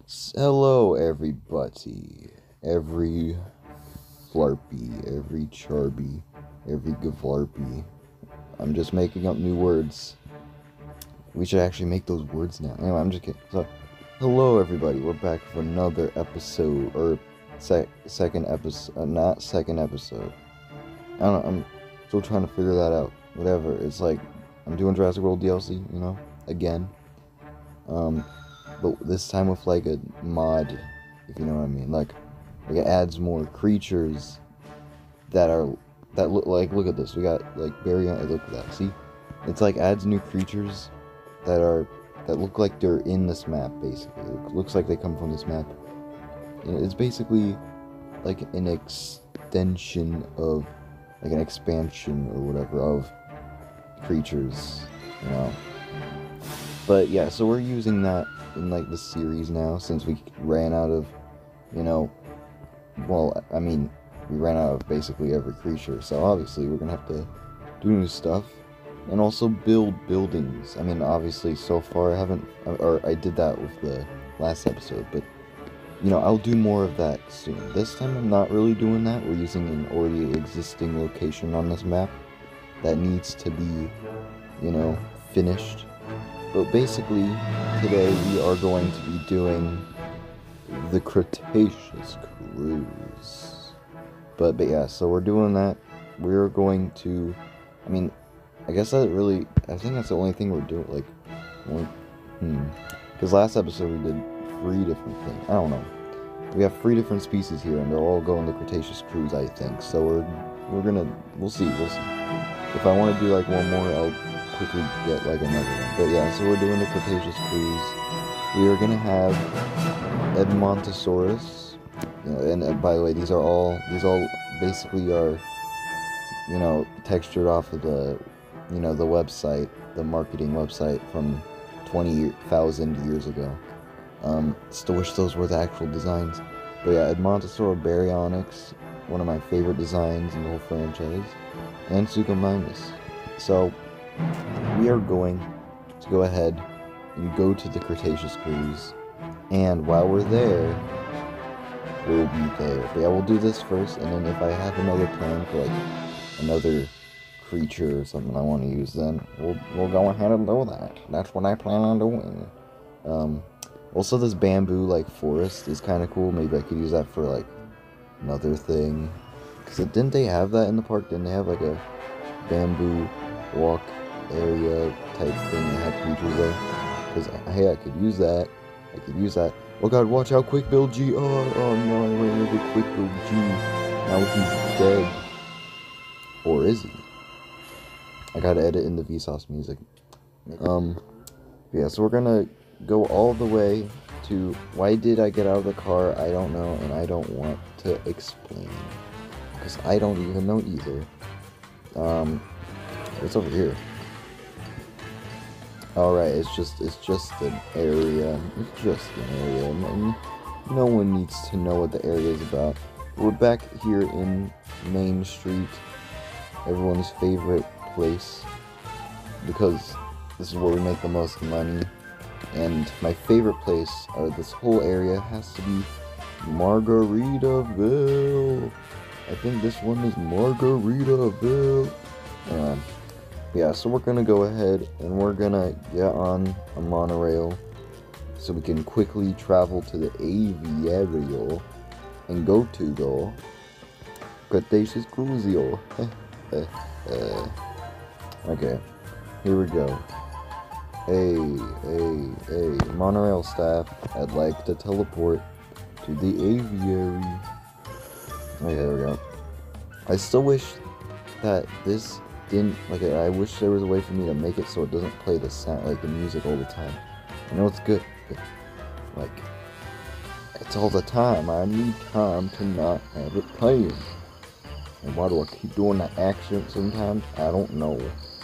Hello, everybody. Every flarpy, every charby, every gavlarpy. I'm just making up new words. We should actually make those words now. Anyway, I'm just kidding. So, hello, everybody. We're back for another episode, or second episode, not second episode. I don't know, I'm still trying to figure that out. Whatever. It's like, I'm doing Jurassic World DLC, again. But this time with like a mod, if you know what I mean. Like it adds more creatures that look at this. We got like look at that. See? It's like adds new creatures that look like they're in this map basically. It looks like they come from this map. And it's basically like an extension of like an expansion or whatever of creatures, But yeah, so we're using that in like the series now since we ran out of, we ran out of basically every creature. So obviously we're gonna have to do new stuff and also build buildings. I mean, obviously so far I did that with the last episode, but I'll do more of that soon. This time I'm not really doing that. We're using an already existing location on this map that needs to be, finished. But basically, today we are going to be doing the Cretaceous Cruise. But yeah, so we're doing that. We're going to, I think that's the only thing we're doing, because last episode we did 3 different things. I don't know. We have 3 different species here, and they'll all go on the Cretaceous Cruise, I think. So we'll see. If I want to do like one more, I'll quickly get like another one. But yeah, so we're doing the Cretaceous Cruise. We are gonna have Edmontosaurus, and by the way, these all basically are, textured off of the, the website, the marketing website from 20,000 years ago. Still wish those were the actual designs. But yeah, Edmontosaur Baryonyx, one of my favorite designs in the whole franchise, and Suchomimus. So we are going to go ahead and go to the Cretaceous Cruise, and while we're there, we'll be there. But yeah, we'll do this first, and then if I have another plan for like another creature or something I want to use, then we'll go ahead and do that. That's what I plan on doing. Also, this bamboo like forest is kind of cool. Maybe I could use that for like another thing. Cause didn't they have that in the park? Didn't they have like a bamboo walk area type thing that had creatures there? Because hey, I could use that. Oh god, watch out, Quick Build G. Oh no, I ran over Quick Build G. Now he's dead. Or is he? I gotta edit in the Vsauce music. Yeah, so we're gonna go all the way to, why did I get out of the car? I don't know, and I don't want to explain. Because I don't even know either. It's over here. Alright, it's just an area. It's just an area. And no one needs to know what the area is about. We're back here in Main Street. Everyone's favorite place. Because this is where we make the most money. And my favorite place out of this whole area has to be Margaritaville. I think this one is Margaritaville. Yeah, so we're gonna go ahead and we're gonna get on a monorail so we can quickly travel to the aviario and go to the Cretaceous Cruise. Okay, here we go. Hey, monorail staff, I'd like to teleport to the aviary. Okay, there we go. I still wish that this didn't, I wish there was a way for me to make it so it doesn't play the sound, the music all the time. I know it's good, but, it's all the time. I need time to not have it playing. And why do I keep doing that accent sometimes? I don't know.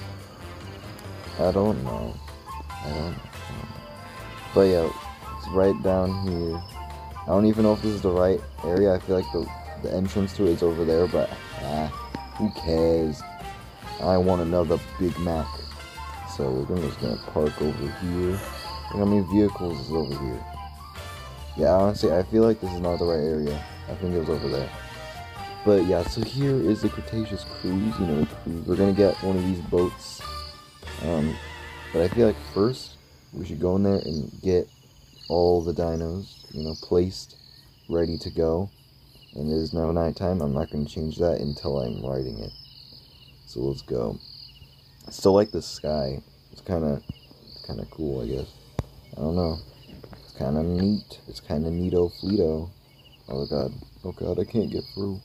But yeah, it's right down here. I don't even know if this is the right area. I feel like the entrance to it is over there, but who cares? I want another Big Mac. So we're just gonna park over here. Look how many vehicles is over here. Yeah, honestly, I feel like this is not the right area. I think it was over there. But yeah, so here is the Cretaceous Cruise. You know, we're gonna get one of these boats. But I feel like first we should go in there and get all the dinos, you know, placed, ready to go. And it is now nighttime. I'm not gonna change that until I'm riding it. So let's go. I still like the sky. It's kind of cool, I guess. I don't know. It's kind of neat. It's kind of neato fleeto. Oh god, I can't get through.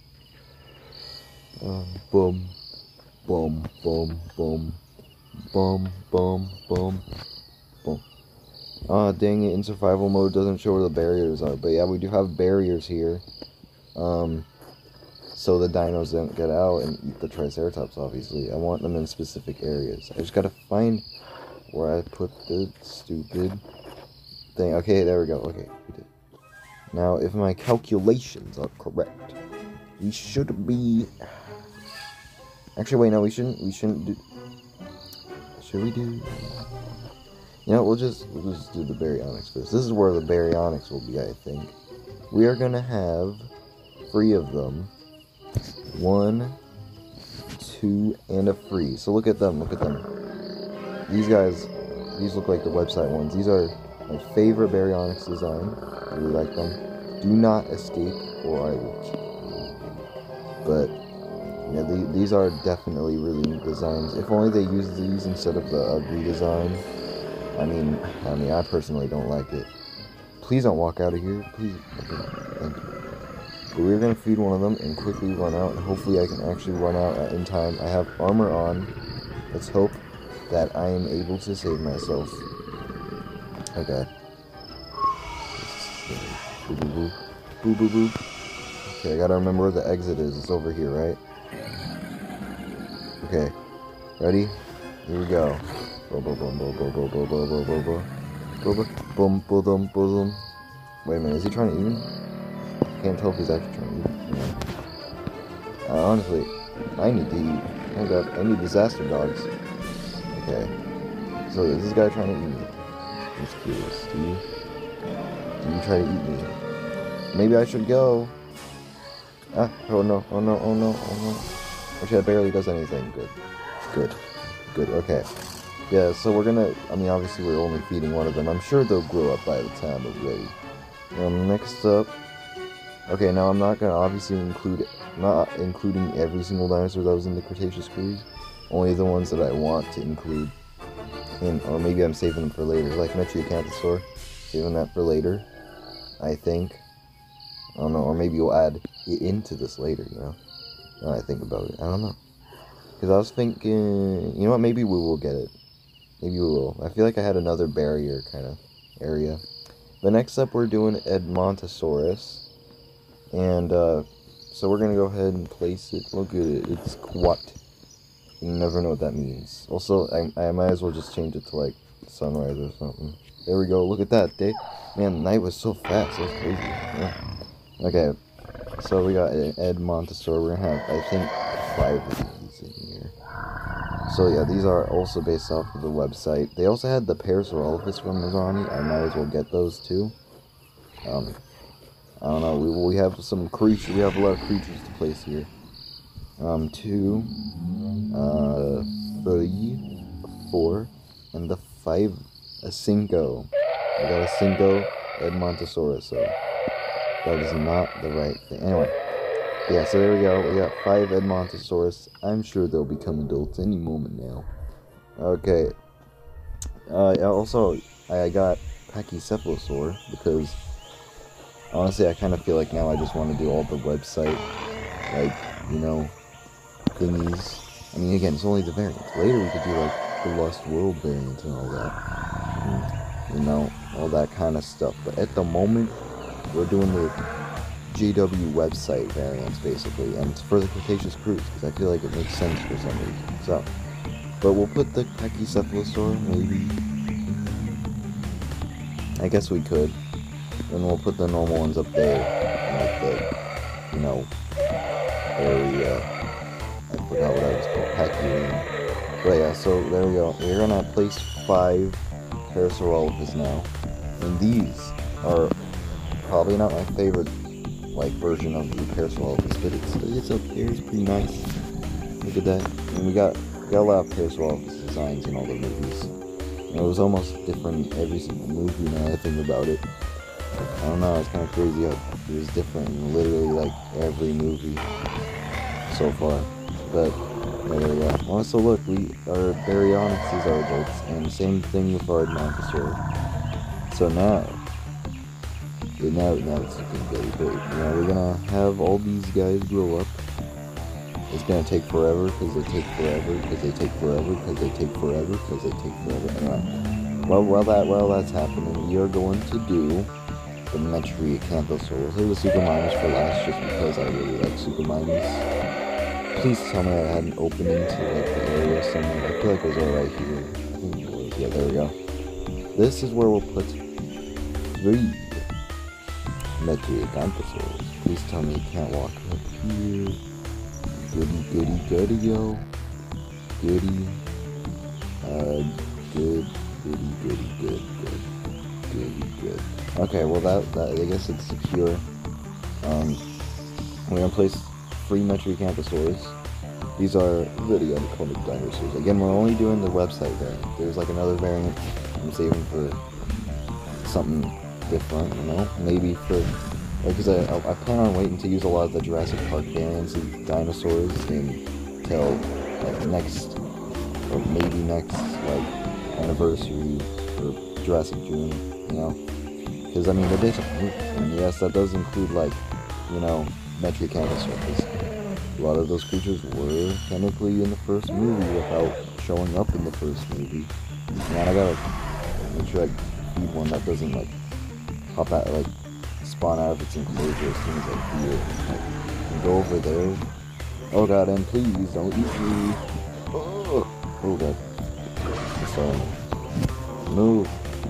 Boom, boom, boom, boom, boom, boom, boom, boom. Ah, dang it! In survival mode, doesn't show where the barriers are. But yeah, we do have barriers here. So the dinos don't get out and eat the Triceratops. Obviously, I want them in specific areas. I just gotta find where I put the stupid thing. Okay, there we go. Okay, we did. Now, if my calculations are correct, we should be... Actually, wait, no, we shouldn't do... Should we do... You know, we'll just do the baryonyx first. This is where the baryonyx will be, I think. We are gonna have 3 of them. 1, 2, and a free. So look at them, look at them. These guys, these look like the website ones. These are my favorite baryonyx design. I really like them. Do not escape or I will kill you. But yeah, these are definitely really neat designs. If only they used these instead of the ugly design. I mean, I personally don't like it. Please don't walk out of here. Please. Okay, thank you. But we're going to feed one of them and quickly run out. And hopefully I can actually run out in time. I have armor on. Let's hope that I am able to save myself. Okay. Boo boo boo. Boo boo boo. Okay, I gotta remember where the exit is. It's over here, right? Okay. Ready? Here we go. Boom boom boom boom boom boom boom boom boom boom boom boom boom boom boom. Wait a minute, is he trying to eat me? I can't tell if he's actually trying to eat me. Honestly, I need to eat. Oh god, I need disaster dogs. Okay. So is this guy trying to eat me? I'm just curious. Do you try to eat me? Maybe I should go. Ah, oh no, oh no, oh no, oh no. Actually, that barely does anything. Good. Good. Good, okay. Yeah, so we're gonna, I mean, obviously we're only feeding one of them. I'm sure they'll grow up by the time we're ready. Next up, okay, now I'm not gonna obviously not including every single dinosaur that was in the Cretaceous Cruise. Only the ones that I want to include. Or maybe I'm saving them for later, like Metriacanthosaur. Saving that for later, I think. I don't know, or maybe we'll add it into this later, you know? Now I think about it, I don't know. Because I was thinking, you know what, maybe we will get it. Maybe we will. I feel like I had another barrier kind of area. But next up, we're doing Edmontosaurus. And, so we're going to go ahead and place it. Look at it. It's quat. You never know what that means. Also, I might as well just change it to, like, sunrise or something. There we go. Look at that. Man, night was so fast. That was crazy. Yeah. Okay. So we got Edmontosaur. We're going to have, I think, 5 of these in here. So yeah, these are also based off of the website. They also had the Parasaurolophus from Mizrani. I might as well get those too. I don't know. We have some creatures. We have a lot of creatures to place here. 2, 3, 4, and the 5. A Cinco. I got a Cinco Edmontosaurus. So that is not the right thing. Anyway. Yeah, so there we go. We got 5 Edmontosaurus. I'm sure they'll become adults any moment now. Okay. Also, I got Pachycephalosaur because, honestly, I kind of feel like now I just want to do all the website, like, you know, thingies. I mean, again, it's only the variants. Later we could do, like, the Lost World variant and all that. And, you know, all that kind of stuff. But at the moment, we're doing the JW website variants, basically, and it's for the Cretaceous Cruise, because I feel like it makes sense for some reason. So, but we'll put the Pachycephalosaur, maybe. I guess we could. Then we'll put the normal ones up there, like the, you know, area. I forgot what I was called, Pachylium. But yeah, so there we go. We're gonna place 5 Parasaurolophus now, and these are probably not my favorite like version of the Parasol Elvis, but it's up there. It's pretty nice. Look at that. And we got a lot of Parasol Elvis designs in all the movies. You know, it was almost different every single movie. Now I think about it, I don't know. It's kind of crazy how it was different in literally like every movie so far. But yeah, there we go. Also, look, our Baryonyx is our adults, and same thing with our Mantisaur. So now it's looking very big. Now we're gonna have all these guys grow up. It's gonna take forever because they take forever because they take forever because they take forever because they take forever. Anyway, while that's happening, we are going to do the Metri Acanthosaur. We'll save the Super Minus for last just because I really like Super Minus. Please tell me I had an opening to like the area somewhere. I feel like it was all right here. I think it was. Yeah, there we go. This is where we'll put 3 Metri Acanthosaurs. Please tell me you can't walk up here. Goody, yo. Goody. Good. Okay, well that I guess it's secure. We're gonna place 3 Metri Acanthosaurs. These are really iconic dinosaurs. Again, we're only doing the website variant. There's like another variant I'm saving for something different, you know? Maybe for, because I plan on waiting to use a lot of the Jurassic Park variants of dinosaurs until like next, or maybe next, like, anniversary for Jurassic June, you know? Because, I mean, it is a movie, and yes, that does include, like, you know, Metri Acanthosaurs. A lot of those creatures were technically in the first movie without showing up in the first movie. Man, I gotta make sure I feed one that doesn't, like, pop out, like, spawn out of its enclosure as soon as I feed it. Like, and go over there. Oh god, and please don't eat me. Oh god. So, move.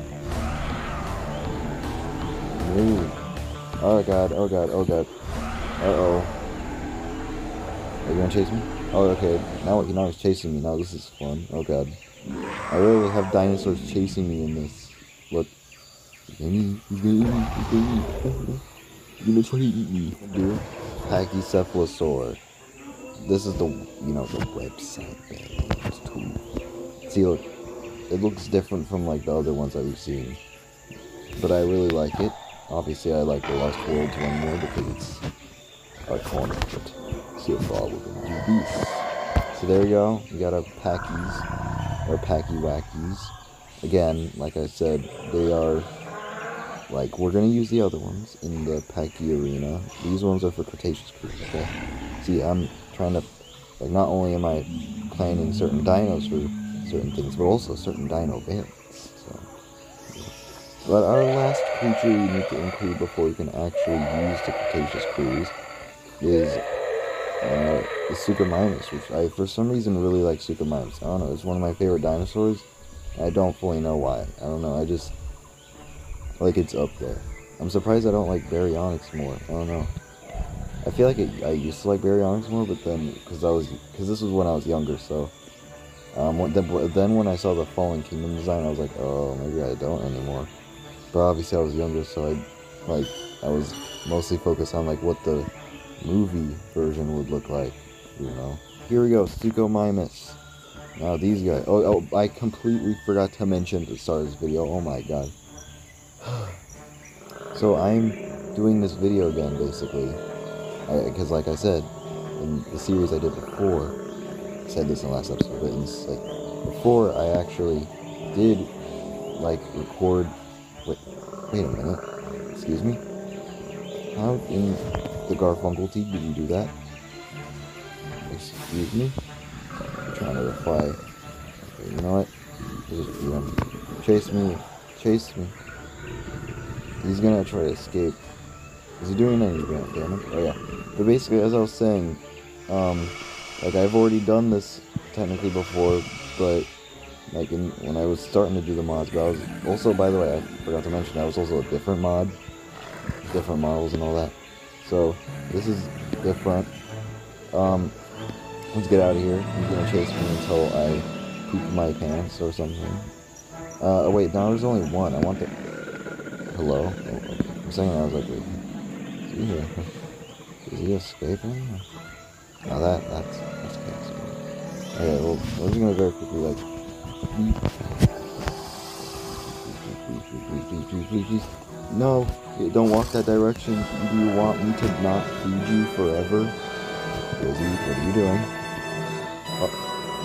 Oh god. Uh-oh. Are you gonna chase me? Oh, okay. Now he's chasing me. Now this is fun. Oh god. I really have dinosaurs chasing me in this. Look. He's gonna try to eat me, dude. Pachycephalosaur. This is the website. See, look. It looks different from, like, the other ones that we've seen. But I really like it. Obviously, I like the Lost Worlds one more because it's iconic. But so far, we're gonna do this. So there we go. We got our Packies, or Packy-Wackies. Again, like I said, they are, like, we're gonna use the other ones in the Packy arena. These ones are for Cretaceous creatures, okay? See, I'm trying to, like, not only am I planning certain dinos for certain things, but also certain dino variants, so. But our last creature we need to include before we can actually use the Cretaceous crews is the Suchomimus, which I, for some reason, really like Suchomimus. I don't know, it's one of my favorite dinosaurs. I don't fully know why. I don't know, I just, like, it's up there. I'm surprised I don't like Baryonyx more. I don't know. I feel like I used to like Baryonyx more, but then, because this was when I was younger, so. Then when I saw the Fallen Kingdom design, I was like, oh, maybe I don't anymore. But obviously I was younger, so I was mostly focused on, like, what the movie version would look like, you know. Here we go, Suchomimus. Now these guys, oh, I completely forgot to mention at the start of this video, oh my god. So I'm doing this video again, basically, because like I said, in the series I did before, I said this in the last episode, but it's like, before I actually did, like, record, wait a minute, excuse me, how in the Garfunkel did you do that? Excuse me? I'm trying to reply. Okay, you know what? Chase me. He's gonna try to escape. Is he doing any damage? Oh yeah. But basically, as I was saying, like, I've already done this technically before, but like when I was starting to do the mods, but I was also, by the way, I forgot to mention, I was also a different mod, different models and all that. So this is different. Let's get out of here. He's gonna chase me until I poop my pants or something. Oh wait, now there's only one. I want the... Hello? Oh, a second I was like, wait, is he here? Is he escaping? No, that's chaos. Okay, well, we're just gonna very quickly, like, please. No, don't walk that direction. Do you want me to not feed you forever? Lizzie, what are you doing? Oh.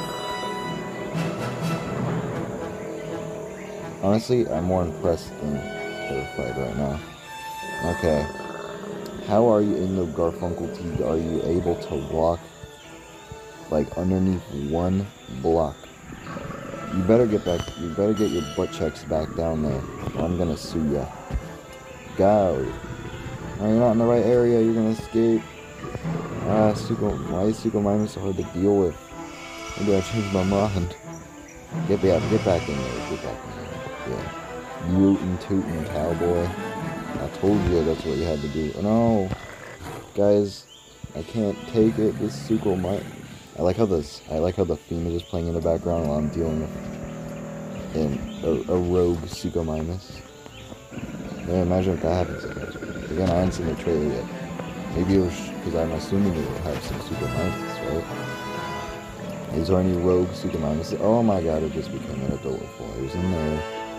Honestly, I'm more impressed than terrified right now. Okay. How are you in the Garfunkel teeth? Are you able to walk, like, underneath one block? You better get back. You better get your butt checks back down there, or I'm gonna sue ya. Go. No, you're not in the right area. You're gonna escape. Why is Suchomimus so hard to deal with? Maybe I changed my mind. Get back in there. Get back in there. Yeah. Mutant tootin' cowboy. I told you that's what you had to do. Oh, no. Guys, I can't take it. This Suchomimus. I like how the theme is just playing in the background while I'm dealing with a rogue Suchomimus. Yeah, imagine if that happens. Again, I haven't seen the trailer yet. Maybe it was because I'm assuming it will have some Suchomimus, right? Is there any rogue Suchomimus? Oh my god, it just became an adult flyers in there.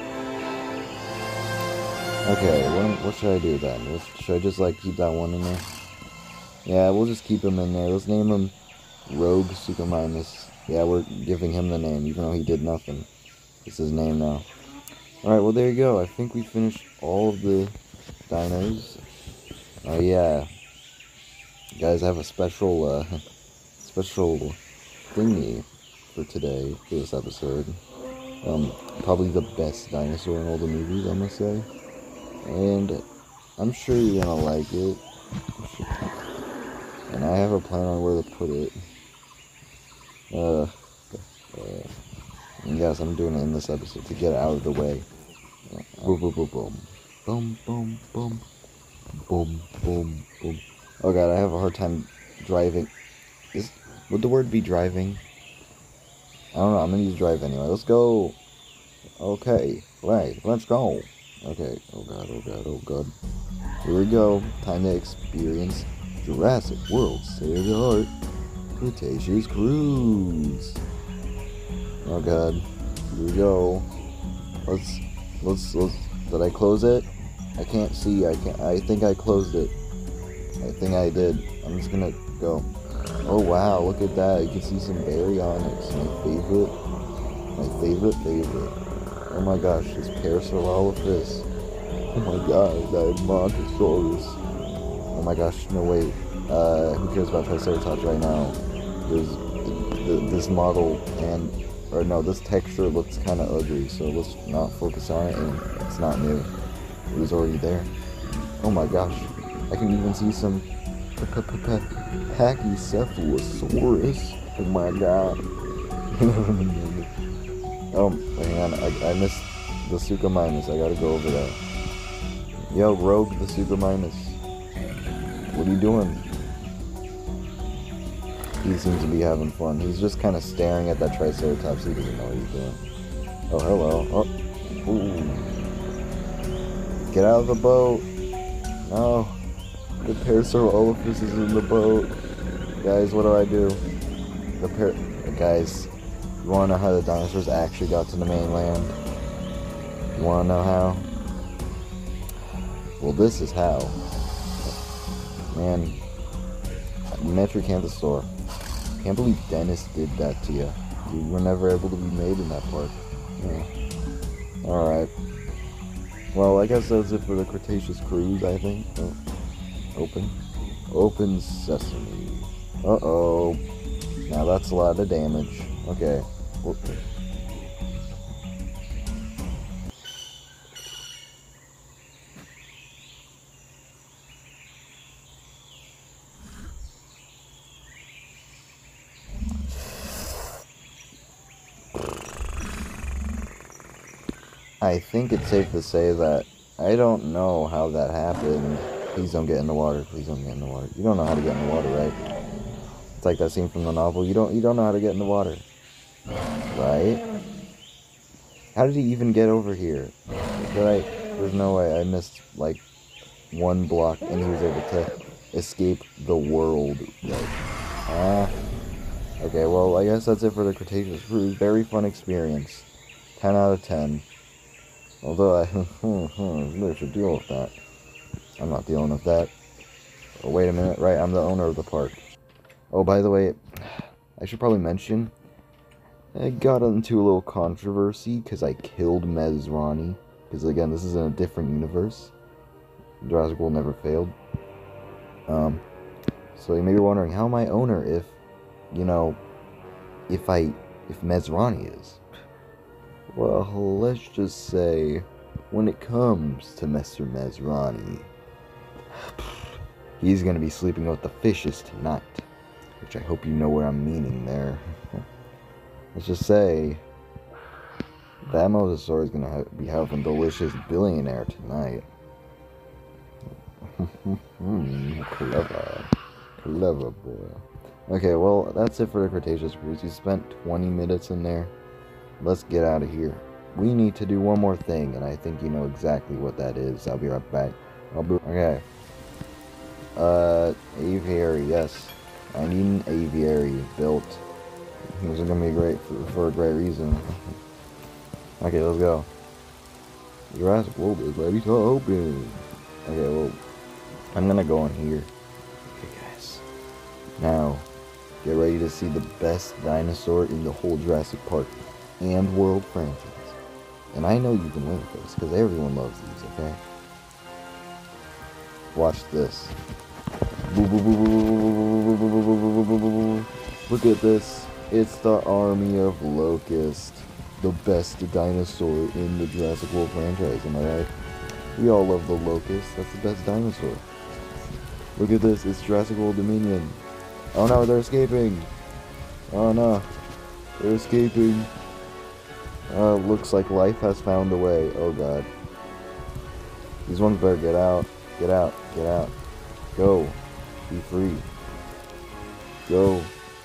Okay, what should I do then? Should I just like keep that one in there? Yeah, we'll just keep him in there. Let's name him Rogue Suchomimus. Yeah, we're giving him the name, even though he did nothing. It's his name now. Alright, well there you go. I think we finished all of the dinos. Oh yeah. Guys, I have a special thingy for today, for this episode. Probably the best dinosaur in all the movies, I must say. And I'm sure you're gonna like it. And I have a plan on where to put it. And yes, I'm doing it in this episode to get it out of the way. Boom, boom, boom, boom. Boom, boom, boom. Boom, boom, boom. Oh god, I have a hard time driving. Would the word be driving? I don't know, I'm gonna use drive anyway. Let's go. Okay, right, let's go. Okay, oh god, oh god, oh god. Here we go. Time to experience Jurassic World State of the Art Cretaceous Cruise. Oh god, here we go. Let's, did I close it? I can't see, I think I closed it. I think I did. I'm just gonna go. Oh wow, look at that, you can see some baryonyx, my favorite. Oh my gosh, this Parasaurolophus. Oh my god, that Montosaurus. Oh my gosh, no wait. Who cares about Triceratops right now? There's this model this texture looks kind of ugly, so let's not focus on it, and it's not new. It was already there. Oh my gosh, I can even see some Pachycephalosaurus. Oh my god. Oh, hang on, I missed the Suchomimus. I gotta go over there. Yo, Rogue the Suchomimus. What are you doing? He seems to be having fun. He's just kind of staring at that Triceratops. He doesn't know what he's doing. Oh, hello. Oh, ooh. Get out of the boat. No. The Parasaurolophus is in the boat. Guys, what do I do? Guys, you wanna know how the dinosaurs actually got to the mainland? You wanna know how? Well, this is how. Man, Metricanthosaur. Can't believe Dennis did that to you. You were never able to be made in that park. Yeah. Alright. Well, I guess that's it for the Cretaceous Cruise, I think. Oh. Open sesame. Uh-oh. Now that's a lot of damage. Okay. Okay. I think it's safe to say that I don't know how that happened. Please don't get in the water. Please don't get in the water. You don't know how to get in the water, right? It's like that scene from the novel. You don't know how to get in the water, right? How did he even get over here? There's no way. I missed like one block, and he was able to escape the world. Like, okay, well, I guess that's it for the Cretaceous cruise. Very fun experience. 10 out of 10. Although I really should deal with that. I'm not dealing with that. Oh, wait a minute, right? I'm the owner of the park. Oh, by the way, I should probably mention, I got into a little controversy because I killed Mesrani. Because again, this is in a different universe. Jurassic World never failed. So you may be wondering, how am I owner if, you know, if Mesrani is? Well, let's just say, when it comes to Mr. Mesrani, he's gonna be sleeping with the fishes tonight. Which I hope you know what I'm meaning there. Let's just say, that Mosasaur is gonna be having delicious billionaire tonight. Clever boy. Okay, well, that's it for the Cretaceous cruise. You spent 20 minutes in there. Let's get out of here. We need to do one more thing, and I think you know exactly what that is. I'll be right back. Okay. Aviary, yes. I need an aviary built. This is gonna be great for a great reason. Okay, let's go. Jurassic World is ready to open. Okay, well, I'm gonna go in here. Okay, guys. Now, get ready to see the best dinosaur in the whole Jurassic Park and World franchise. And I know you've been waiting for this, because everyone loves these, okay? Watch this. Look at this. It's the army of Locust. The best dinosaur in the Jurassic World franchise, am I right? We all love the Locust. That's the best dinosaur. Look at this. It's Jurassic World Dominion. Oh no, they're escaping. Oh no. They're escaping. Looks like life has found a way. Oh god. These ones better get out. Get out. Get out. Go. Be free. Go.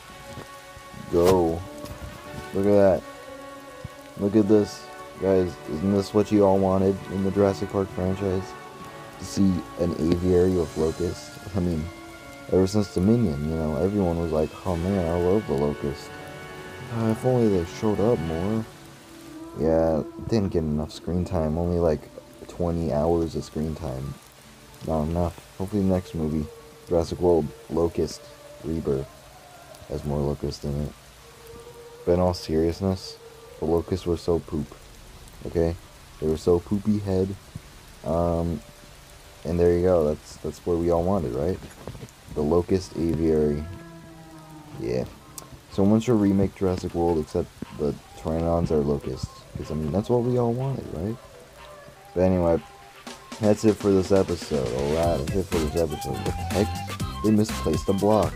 Go. Look at that. Look at this. Guys, isn't this what you all wanted in the Jurassic Park franchise? To see an aviary with locusts? I mean, ever since Dominion, you know, everyone was like, oh man, I love the locust. If only they showed up more. Yeah, didn't get enough screen time. Only like 20 hours of screen time. Not enough. Hopefully the next movie, Jurassic World Locust Rebirth, has more locusts in it. But in all seriousness, the locusts were so poop. Okay? They were so poopy head. And there you go. That's what we all wanted, right? The Locust Aviary. Yeah. Someone should remake Jurassic World except the Pteranodons are locusts. Because, I mean, that's what we all wanted, right? But anyway, that's it for this episode. Alright, that's it for this episode. What the heck? They misplaced a block.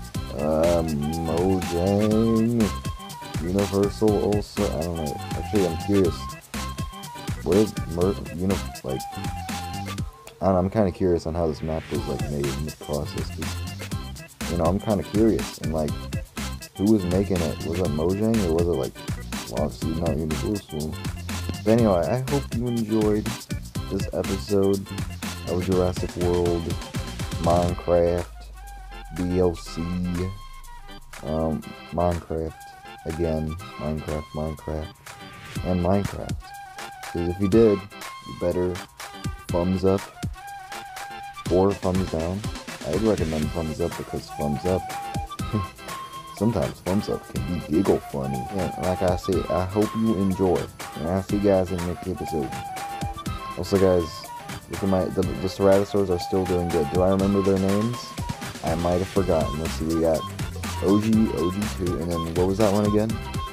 Mojang. Universal also. I don't know. Actually, I'm curious. What is like? I don't know, I'm kind of curious on how this map was like made in the process. You know, I'm kind of curious. And like, who was making it? Was it Mojang or was it like, well, obviously not Universal? But anyway, I hope you enjoyed this episode of Jurassic World, Minecraft, DLC, Minecraft again, Minecraft, and Minecraft. Because if you did, you better thumbs up or thumbs down. I'd recommend thumbs up because thumbs up, sometimes thumbs up can be giggle funny. And like I said, I hope you enjoy. And I'll see you guys in the next episode. Also guys, look at the Ceratosaurs are still doing good. Do I remember their names? I might have forgotten. Let's see, we got OG, OG2, and then what was that one again?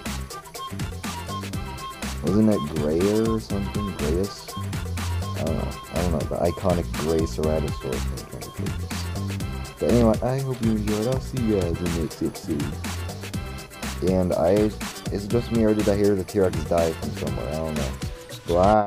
Wasn't it Grayer or something? Grayus? I don't know. The iconic gray Ceratosaurus. But anyway, I hope you enjoyed. I'll see you guys in the next episode. And is it just me or did I hear the T-Rex die from somewhere? I don't know. Bye.